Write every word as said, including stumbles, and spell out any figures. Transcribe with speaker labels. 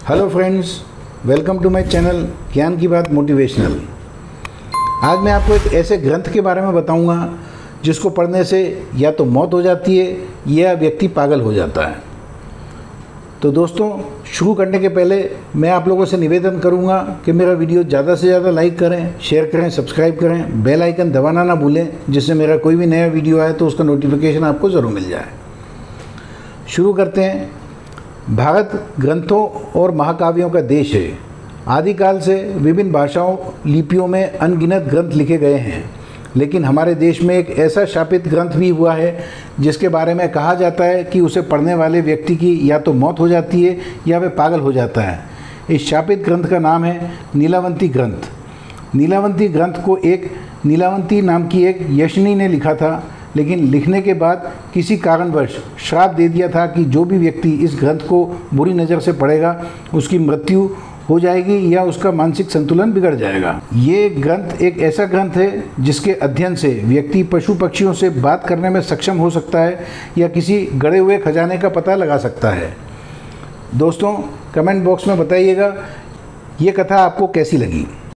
Speaker 1: Hello friends, welcome to my channel ज्ञान की बात मोटिवेशनल। आज मैं आपको एक ऐसे ग्रंथ के बारे में बताऊंगा जिसको पढ़ने से या तो मौत हो जाती है या व्यक्ति पागल हो जाता है। तो दोस्तों, शुरू करने के पहले मैं आप लोगों से निवेदन करूंगा कि मेरा वीडियो ज़्यादा से ज़्यादा लाइक करें, शेयर करें, सब्सक्राइब करें, बेल आइकन दबाना ना भूलें, जिससे मेरा कोई भी नया वीडियो आए तो उसका नोटिफिकेशन आपको ज़रूर मिल जाए। शुरू करते हैं। भारत ग्रंथों और महाकाव्यों का देश है। आदिकाल से विभिन्न भाषाओं लिपियों में अनगिनत ग्रंथ लिखे गए हैं, लेकिन हमारे देश में एक ऐसा शापित ग्रंथ भी हुआ है जिसके बारे में कहा जाता है कि उसे पढ़ने वाले व्यक्ति की या तो मौत हो जाती है या वह पागल हो जाता है। इस शापित ग्रंथ का नाम है नीलावंती ग्रंथ। नीलावंती ग्रंथ को एक नीलावंती नाम की एक यशनी ने लिखा था, लेकिन लिखने के बाद किसी कारणवश श्राप दे दिया था कि जो भी व्यक्ति इस ग्रंथ को बुरी नज़र से पढ़ेगा उसकी मृत्यु हो जाएगी या उसका मानसिक संतुलन बिगड़ जाएगा। ये ग्रंथ एक ऐसा ग्रंथ है जिसके अध्ययन से व्यक्ति पशु पक्षियों से बात करने में सक्षम हो सकता है या किसी गड़े हुए खजाने का पता लगा सकता है। दोस्तों, कमेंट बॉक्स में बताइएगा ये कथा आपको कैसी लगी।